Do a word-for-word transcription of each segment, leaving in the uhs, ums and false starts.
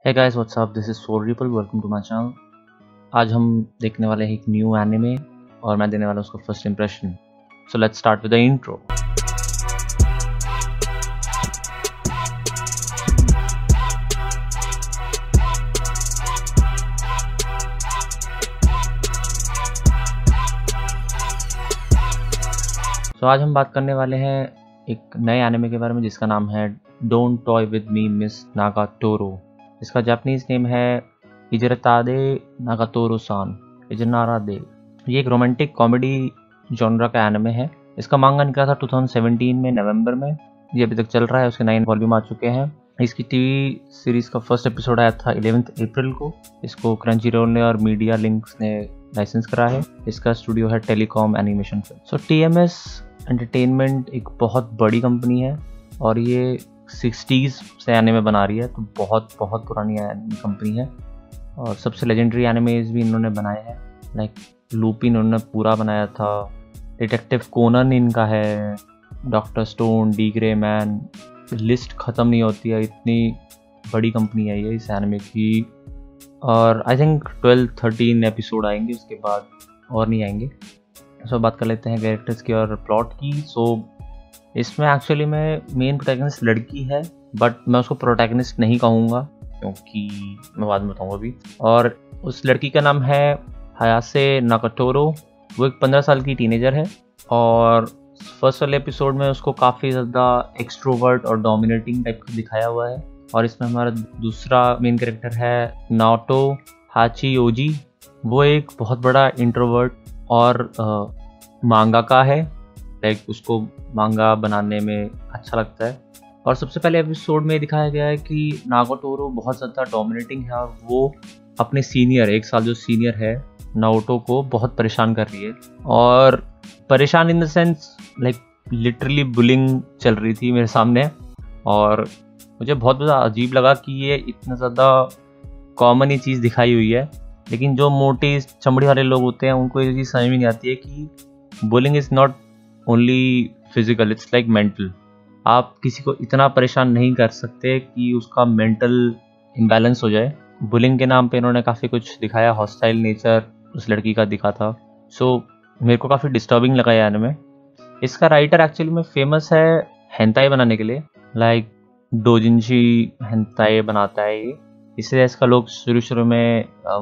Hey guys, what's up? This is Soul Ripple. Welcome to my channel. आज हम देखने वाले हैं एक न्यू एनिमे और मैं देने वाला हूँ उसका first impression. So let's start with the intro. So आज हम बात करने वाले हैं एक नए एनिमे के बारे में जिसका नाम है Don't Toy With Me Miss Nagatoro. इसका जापानीज नेम है इजरतादे नागातोरो सान इजनारादे. ये एक रोमांटिक कॉमेडी जॉनरा का एनिमे है. इसका मांगा निकला था टू थाउजेंड सेवेंटीन में नवंबर में. ये अभी तक चल रहा है. उसके नाइन वॉल्यूम आ चुके हैं. इसकी टीवी सीरीज का फर्स्ट एपिसोड आया था इलेवेंथ अप्रैल को. इसको क्रंचीरोल ने और मीडिया लिंक्स ने लाइसेंस करा है. इसका स्टूडियो है Telecom Animation. So TMS Entertainment एक बहुत बड़ी कंपनी है और ये सिक्सटीज़ से एनिमे बना रही है. तो बहुत बहुत पुरानी कंपनी है और सबसे लेजेंडरी एनिमेज भी इन्होंने बनाए हैं. लाइक लूपिन इन्होंने पूरा बनाया था. डिटेक्टिव कोनन इनका है. Doctor Stone, D Gray Man, list ख़त्म नहीं होती है. इतनी बड़ी कंपनी है ये इस एनिमे की. और I think twelve thirteen episode आएंगे. उसके बाद और नहीं आएंगे. सो so, बात कर लेते हैं कैरेक्टर्स की और प्लॉट की. सो so, इसमें एक्चुअली में मेन प्रोटैगनिस्ट लड़की है बट मैं उसको प्रोटैगनिस्ट नहीं कहूँगा क्योंकि मैं बाद में बताऊँगा अभी. और उस लड़की का नाम है हायासे नागातोरो. वो एक पंद्रह साल की टीनेजर है और फर्स्ट वाले एपिसोड में उसको काफ़ी ज़्यादा एक्सट्रोवर्ट और डोमिनेटिंग टाइप का दिखाया हुआ है. और इसमें हमारा दूसरा मेन कैरेक्टर है नाओटो हाचियोजी. वो एक बहुत बड़ा इंट्रोवर्ट और मांगाका है. लाइक उसको मांगा बनाने में अच्छा लगता है. और सबसे पहले एपिसोड में दिखाया गया है कि नागातोरो बहुत ज़्यादा डोमिनेटिंग है और वो अपने सीनियर एक साल जो सीनियर है नाओटो को बहुत परेशान कर रही है. और परेशान in the sense like literally bullying चल रही थी मेरे सामने. और मुझे बहुत ज़्यादा अजीब लगा कि ये इतना ज़्यादा कॉमन ही चीज़ दिखाई हुई है. लेकिन जो मोटी चमड़ी वाले लोग होते हैं उनको ये चीज़ समझ में नहीं आती है कि bullying is not only physical, it's like mental. आप किसी को इतना परेशान नहीं कर सकते कि उसका मेंटल इम्बैलेंस हो जाए. बुलिंग के नाम पे इन्होंने काफ़ी कुछ दिखाया. हॉस्टाइल नेचर उस लड़की का दिखा था. सो so, मेरे को काफ़ी डिस्टर्बिंग लगा ये एनिमे. इसका राइटर एक्चुअली में फेमस है हेंताई बनाने के लिए. लाइक डोजिंशी हेंताई बनाता है ये. इसलिए इसका लोग शुरू शुरू में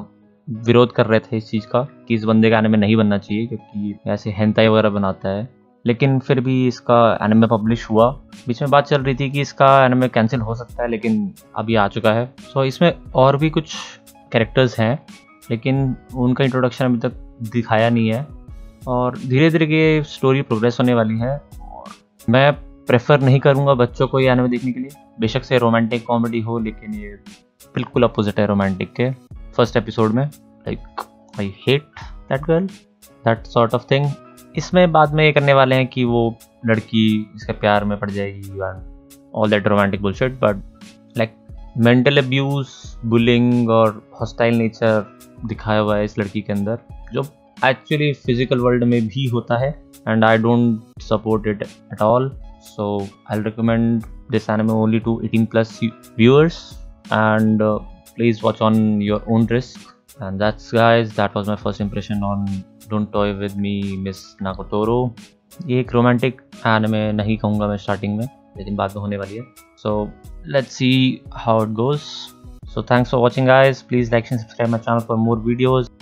विरोध कर रहे थे इस चीज़ का कि इस बंदे का एनिमे नहीं बनना चाहिए क्योंकि ऐसे हेंताई वगैरह बनाता है. लेकिन फिर भी इसका एनिमे पब्लिश हुआ. बीच में बात चल रही थी कि इसका एनिमे कैंसिल हो सकता है लेकिन अभी आ चुका है. सो so, इसमें और भी कुछ कैरेक्टर्स हैं लेकिन उनका इंट्रोडक्शन अभी तक दिखाया नहीं है. और धीरे धीरे ये स्टोरी प्रोग्रेस होने वाली है. और मैं प्रेफर नहीं करूँगा बच्चों को ये एनिमे देखने के लिए. बेशक से रोमांटिक कॉमेडी हो लेकिन ये बिल्कुल अपोजिट है रोमांटिक के. फर्स्ट एपिसोड में like I hate that girl, that sort of thing. इसमें बाद में ये करने वाले हैं कि वो लड़की इसके प्यार में पड़ जाएगी all that romantic bullshit. But like mental abuse, bullying और हॉस्टाइल नेचर दिखाया हुआ है इस लड़की के अंदर जो एक्चुअली फिजिकल वर्ल्ड में भी होता है. And I don't support it at all. So I recommend this anime only to eighteen plus viewers and uh, please watch on your own risk. And that's guys, that was my first impression on Don't Toy With Me Miss Nagatoro. ये एक romantic anime नहीं कहूँगा मैं starting में लेकिन बाद में होने वाली है. So let's see how it goes. So thanks for watching guys. Please like and subscribe my channel for more videos.